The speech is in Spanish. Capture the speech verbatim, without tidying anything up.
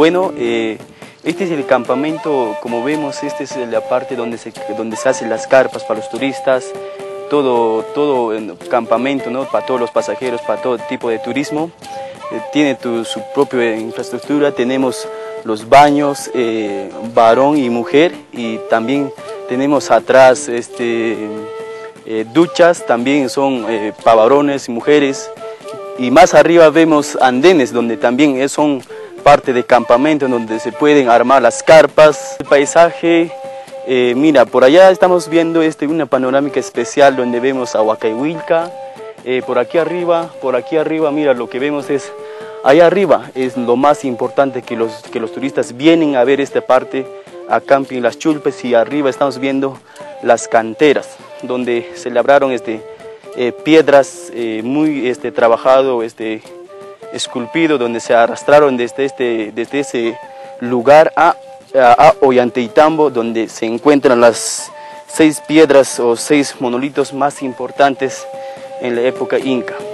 Bueno, eh, este es el campamento, como vemos, esta es la parte donde se, donde se hacen las carpas para los turistas, todo, todo el campamento, ¿no? Para todos los pasajeros, para todo tipo de turismo. Eh, tiene tu, su propia infraestructura, tenemos los baños, eh, varón y mujer, y también tenemos atrás este, eh, duchas, también son eh, para varones y mujeres, y más arriba vemos andenes donde también son parte de campamento donde se pueden armar las carpas. El paisaje, eh, mira, por allá estamos viendo este, una panorámica especial donde vemos a Huacaihuilca. Eh, por aquí arriba, por aquí arriba, mira, lo que vemos es, allá arriba es lo más importante que los, que los turistas vienen a ver esta parte, a Camping Las Chulpes, y arriba estamos viendo las canteras, donde se labraron este, eh, piedras eh, muy este, trabajado, este, esculpido, donde se arrastraron desde, este, desde ese lugar a, a, a Ollantaytambo, donde se encuentran las seis piedras o seis monolitos más importantes en la época inca.